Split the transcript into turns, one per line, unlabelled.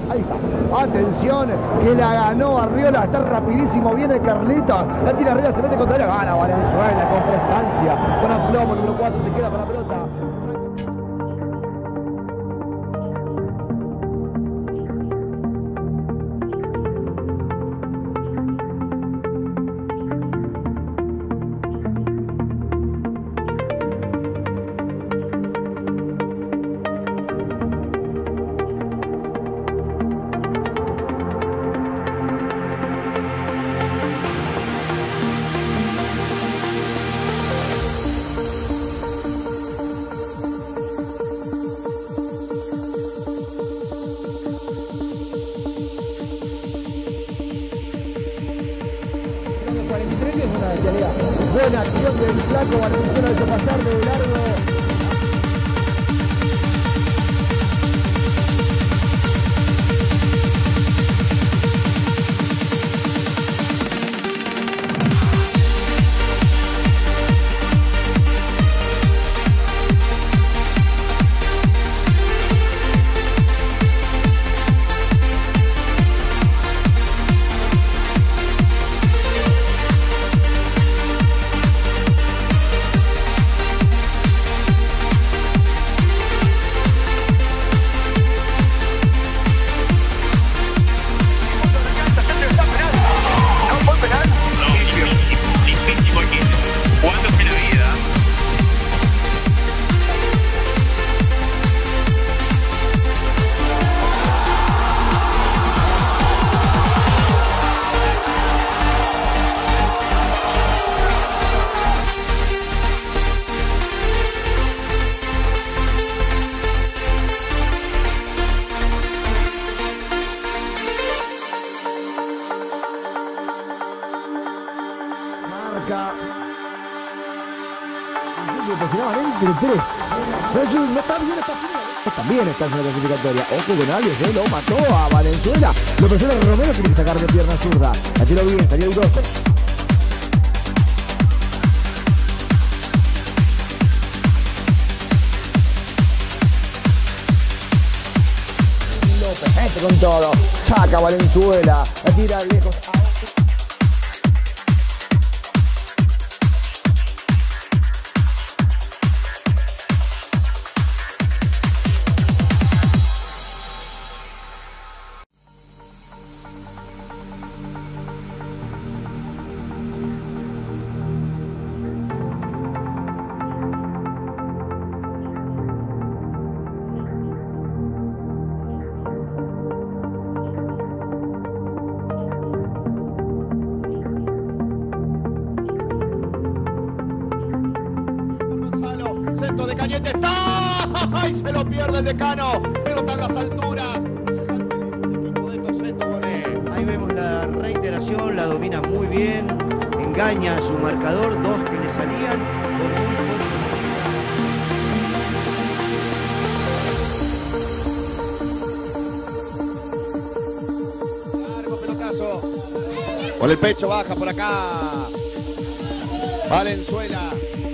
Ahí está. Atención, que la ganó Arriola. Está rapidísimo. Viene Carlitos. La tira arriba, se mete contra la gana Valenzuela con prestancia. Con aplomo, número 4 se queda con la pelota. Buena acción del flaco Valenzuela, hizo pasar de largo. Presionaban entre tres. No está bien esta final. También está en la clasificatoria. Ojo con Arias, lo mató a Valenzuela. Lo presiona Romero, tiene que sacar de pierna zurda. La tiró bien, salió el 2. López, con todo. Saca Valenzuela. La tira lejos.
Centro de Cañete está. ¡Ay! Se lo pierde el decano. Pelota en las alturas. Se salta el equipo de Toseto Bonet.
Ahí vemos la reiteración, la domina muy bien. Engaña a su marcador, 2 que le salían por muy poco.
Largo pelotazo. Por el pecho baja por acá. Valenzuela.